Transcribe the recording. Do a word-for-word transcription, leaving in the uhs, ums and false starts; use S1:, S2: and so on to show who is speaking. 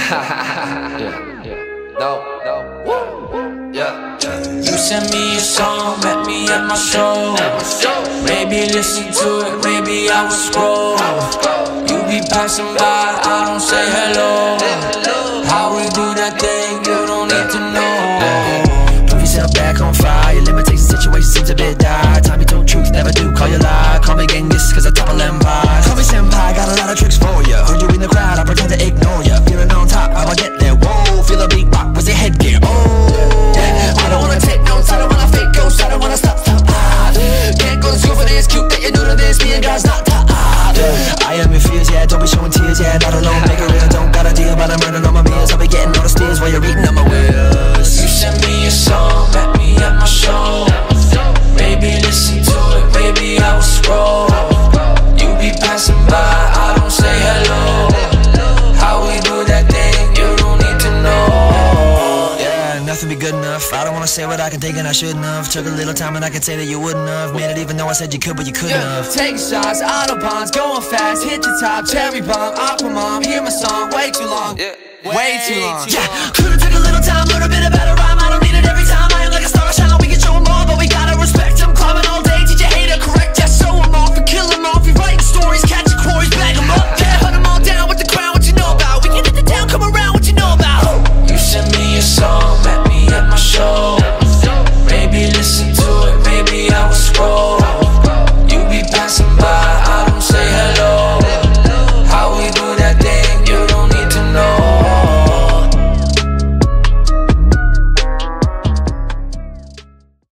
S1: yeah, yeah. No, no, yeah.
S2: You sent me a song, met me at my show. Maybe listen to it, maybe I will scroll. You be passing by, I don't say hello. How we do that thing, you don't need to know.
S3: Put yourself back on fire, your limitations situation seems a bit dire. Time you told truth, never do call you lie. Call me Genghis, cause I topple empire. Call me senpai, got a lot of tricks for ya. Heard you in the crowd, I pretend to ignore ya. Feeling on top, how I get there, whoa. Feel a beat rock, what's your headgear, oh yeah. I don't wanna take notes, I don't wanna fake ghosts, I don't wanna stop, stop, ah. Can't go to school for this, cute that you're new to this. Me and God's not top, ah. I am your fears, yeah, don't be showing tears, yeah. Not alone, make it real, don't got a deal, but I'm running on my meals. I'll be getting all the steers while you're eating on my wheels.
S2: You sent me a song, met me at my show. Maybe listen to it, maybe I will scroll. You be passing by, I don't say hello. How we do that thing, you don't need to know.
S3: Yeah, nothing be good enough. I don't wanna say what I can think and I shouldn't have. Took a little time and I can say that you wouldn't have made it even though I said you could, but you couldn't
S2: Yeah,
S3: have.
S2: taking shots, autobahns, going fast, hit the top, cherry bomb, Aqua Mom, hear my song, way too long, yeah, way too long.
S3: Yeah, could've took a little time, learn a bit about it.